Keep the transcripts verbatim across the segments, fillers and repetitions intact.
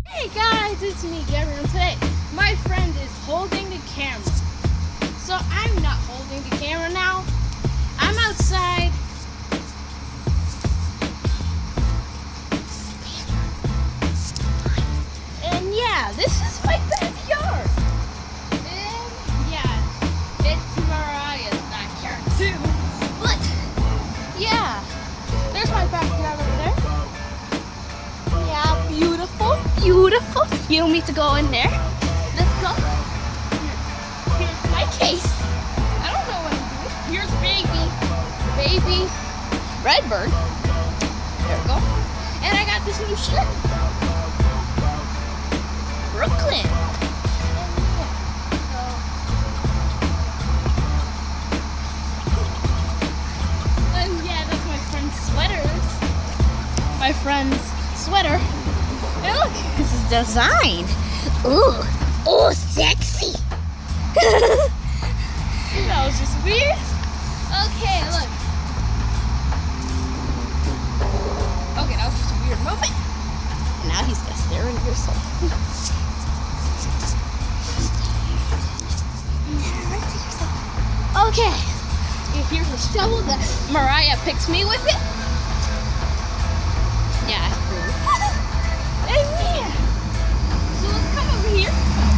Hey guys, it's me, Gabriel. Today, my friend is holding the camera. So I'm not holding the camera now. I'm outside. And yeah, this is my backyard. And yeah, it's Mariah's backyard too. But yeah, there's my backyard over there. Yeah, beautiful, beautiful. You don't need to go in there. Let's go. Here, here's my case. I don't know what I'm doing. Here's baby, baby Redbird. There we go. And I got this new shirt. Brooklyn. And yeah, that's my friend's sweaters. My friend's sweater. And look, this is designed. Ooh, ooh, sexy. That was just weird. Okay, look. Okay, that was just a weird moment. And now he's gonna stare into your soul. Okay. Here's the shovel that Mariah picks me with it. Yeah, it's cool. And yeah. So let's come over here.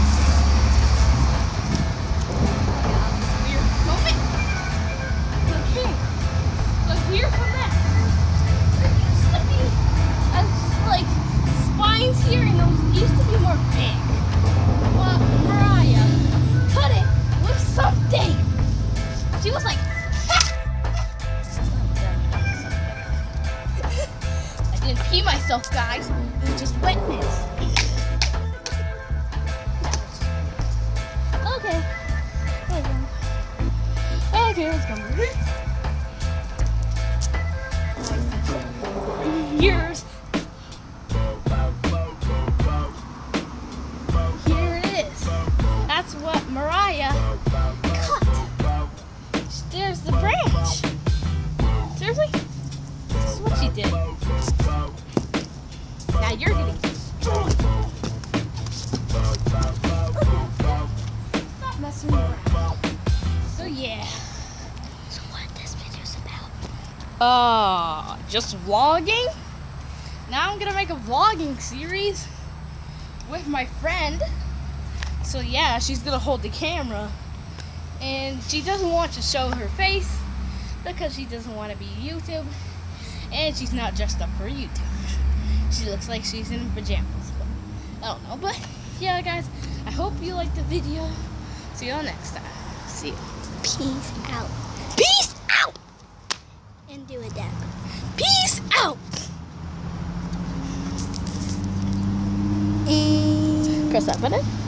Weird moment. Okay. So here from that. There used to be a, like spines here, and those used to be more big. Well, Mariah cut it with something. She was like, I didn't pee myself, guys. It was just wetness. Okay. Okay, let's go. Here's. Here it is. That's what Mariah cut. There's the branch. Seriously? This is what she did. Now you're getting destroyed. Okay. Stop messing around. So yeah. So what this video's about? Uh, just vlogging. Now I'm gonna make a vlogging series with my friend. So yeah, she's gonna hold the camera. And she doesn't want to show her face because she doesn't want to be YouTube. And she's not dressed up for YouTube. She looks like she's in pajamas. But I don't know. But yeah, guys, I hope you liked the video. See you all next time. See you. Peace out. Peace out! And do it that. Peace out! And Press that button.